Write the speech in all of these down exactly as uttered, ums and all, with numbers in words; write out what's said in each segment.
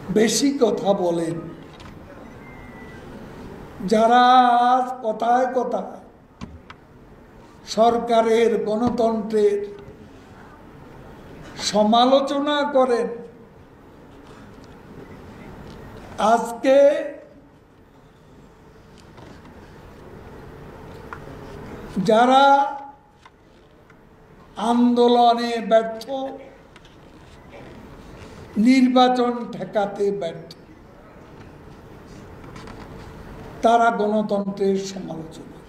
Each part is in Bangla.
বেশি কথা বলেন, যারা আজ কথায় কথায় সরকারের গণতন্ত্রের সমালোচনা করেন, আজকে যারা আন্দোলনে ব্যর্থ, নির্বাচন ঠেকাতে ব্যর্থ, তারা গণতন্ত্রের সমালোচনা।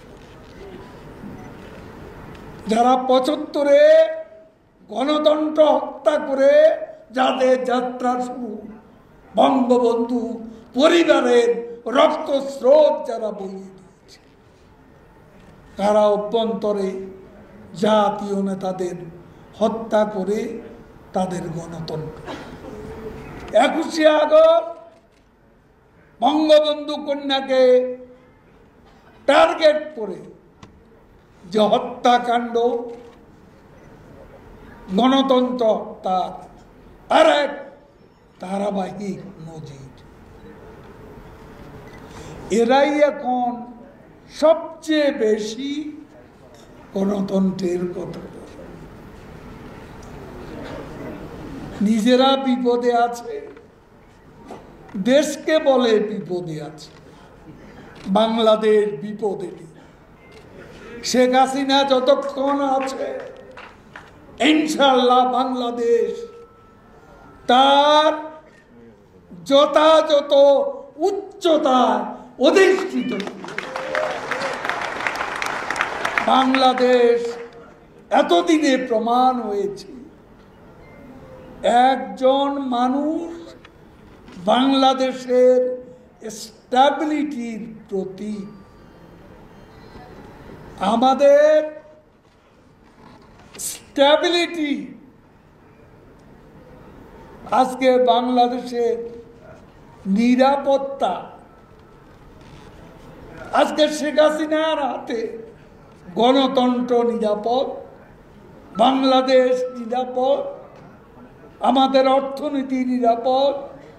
যারা পঁচাত্তরে গণতন্ত্র হত্যা করে যাদের যাত্রা শুরু, বঙ্গবন্ধু পরিবারের রক্তস্রোত যারা বইয়ে দিয়েছে, তারা অভ্যন্তরে জাতীয় নেতাদের হত্যা করে তাদের গণতন্ত্র। একুশে আগস্ট বঙ্গবন্ধু কন্যাকে টার্গেট করে যে হত্যাকাণ্ড, গণতন্ত্র হত্যার আর এক ধারাবাহিক নজির। এরাই এখন সবচেয়ে বেশি গণতন্ত্রের কথা বলে। নিজেরা বিপদে আছে, দেশকে বলে বিপদে আছে। বাংলাদেশ বিপদে নেই। শেখ হাসিনা যতক্ষণ আছে, ইনশাআল্লাহ বাংলাদেশ তার যথাযথ উচ্চতায় অধিষ্ঠিত। বাংলাদেশ এতদিনে প্রমাণ হয়েছে, একজন মানুষ বাংলাদেশের স্ট্যাবিলিটির প্রতি। আমাদের স্ট্যাবিলিটি আজকে বাংলাদেশের নিরাপত্তা আজকে শেখ হাসিনার হাতে। গণতন্ত্র নিরাপদ, বাংলাদেশ নিরাপদ, আমাদের অর্থনীতি নিরাপদ,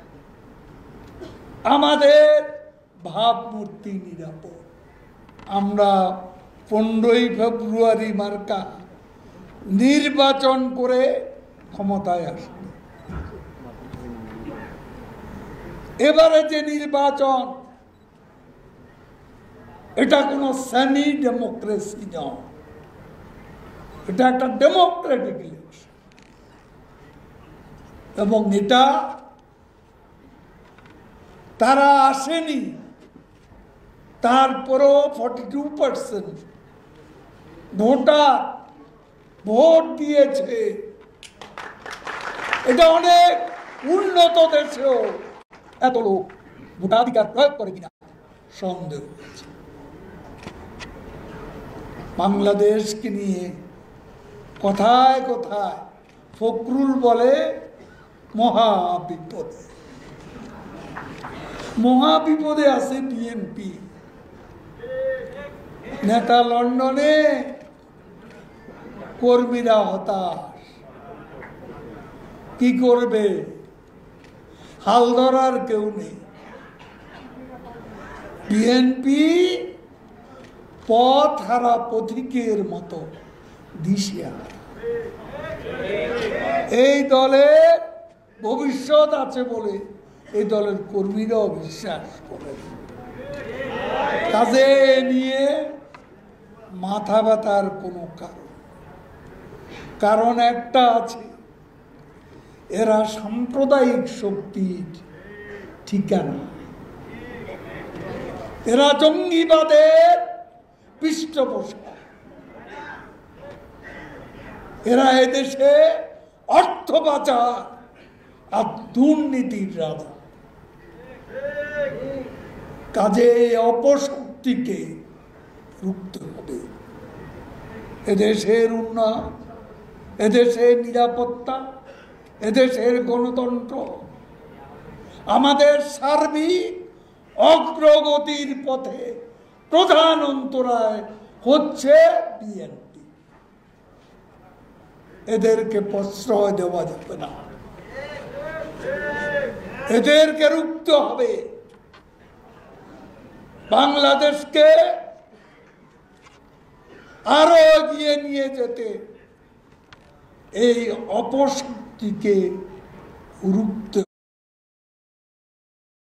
আমাদের ভাবমূর্তি নিরাপদ। আমরা পনেরোই ফেব্রুয়ারি মার্কা নির্বাচন করে ক্ষমতায় আসব। এবারে যে নির্বাচন, এটা কোনো সেমি ডেমোক্রেসি নয়, এটা একটা ডেমোক্রেটিক ইলেকশন। এবং এটা তারা আসেনি, তারপরেও forty two percent voter vote দিয়েছে। এটা অনেক উন্নত দেশেও এত লোক ভোটাধিকার প্রয়োগ করে কিনা সন্দেহ হয়েছে। বাংলাদেশকে নিয়ে কথায় কথায় ফখরুল বলে মহা বিপদে। মহা বিপদে আছে বিএনপি নেতা। লন্ডনে কর্মীরা হতাশ, কি করবে? হাল ধরার কেউ নেই। বিএনপি পথ হারা পথিকের মতো দিশেহারা। এই দলের ভবিষ্যৎ আছে বলে এই দলের কর্মীরাও বিশ্বাস করে। কাজে নিয়ে মাথা ব্যথার কোনো কারণ কারণ একটা আছে, এরা সাম্প্রদায়িক শক্তির ঠিকানা। এরা জঙ্গিবাদের পৃষ্ঠপোষক। এরা এদেশে অর্থ পাচার আর দুর্নীতির রাজা। কাজে অপশক্তিকে রুখতে হবে। এদেশের উন্নয়ন, এদেশের নিরাপত্তা, এদেশের গণতন্ত্র, আমাদের সার্বিক অগ্রগতির পথে প্রধান অন্তরায় হচ্ছে বিএনপি। এদেরকে প্রশ্রয় দেওয়া যাবে না। এদেরকে রুখতে হবে। বাংলাদেশকে আরো এগিয়ে নিয়ে যেতে এই অপশক্তিকে রুখতে